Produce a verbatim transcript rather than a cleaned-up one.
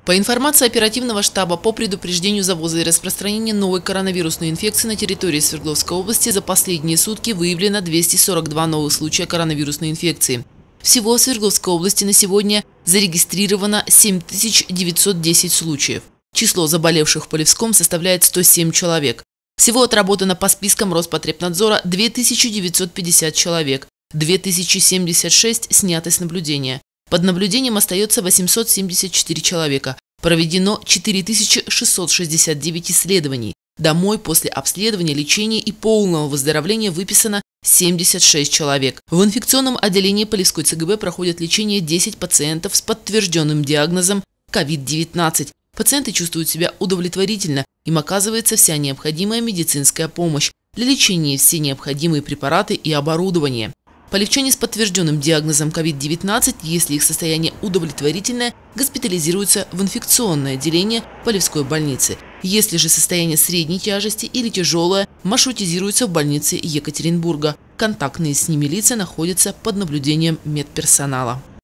По информации оперативного штаба по предупреждению завоза и распространения новой коронавирусной инфекции на территории Свердловской области за последние сутки выявлено двести сорок два новых случая коронавирусной инфекции. Всего в Свердловской области на сегодня зарегистрировано семь тысяч девятьсот десять случаев. Число заболевших в Полевском составляет сто семь человек. Всего отработано по спискам Роспотребнадзора две тысячи девятьсот пятьдесят человек, две тысячи семьдесят шесть сняты с наблюдения. Под наблюдением остается восемьсот семьдесят четыре человека. Проведено четыре тысячи шестьсот шестьдесят девять исследований. Домой после обследования, лечения и полного выздоровления выписано семьдесят шесть человек. В инфекционном отделении Полевской ЦГБ проходят лечение десять пациентов с подтвержденным диагнозом ковид девятнадцать. Пациенты чувствуют себя удовлетворительно, им оказывается вся необходимая медицинская помощь. Для лечения все необходимые препараты и оборудование. Полевчане с подтвержденным диагнозом ковид девятнадцать, если их состояние удовлетворительное, госпитализируются в инфекционное отделение Полевской больницы. Если же состояние средней тяжести или тяжелое, маршрутизируются в больнице Екатеринбурга. Контактные с ними лица находятся под наблюдением медперсонала.